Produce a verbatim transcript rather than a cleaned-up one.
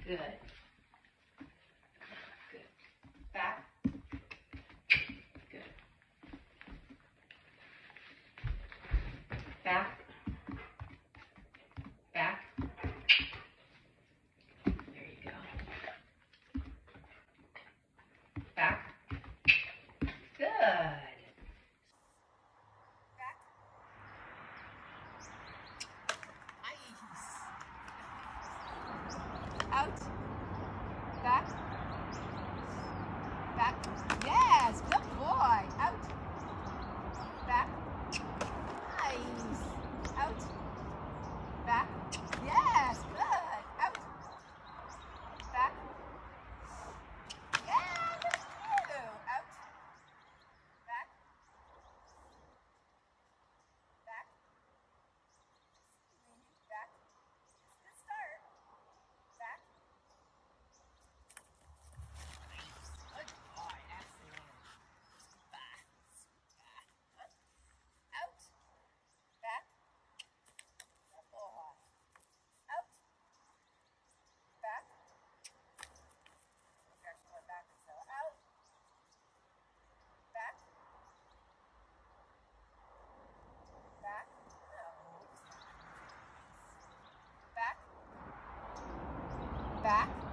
Good. Good. Back. Good. Back. Back. There you go. Back. Good. Back. Nice. Out. Back. Back. Yes, good boy. Out. Back. Nice. Out. Back. Yes, good. Out. Back. Yeah, look at you. Out. Back. Back. Back. Good start. Back. Good boy. Excellent. Back. Back. Out. Back. Good boy. Out. Back. Okay, I'm going back and so out. Back. Back. No. Back. Back.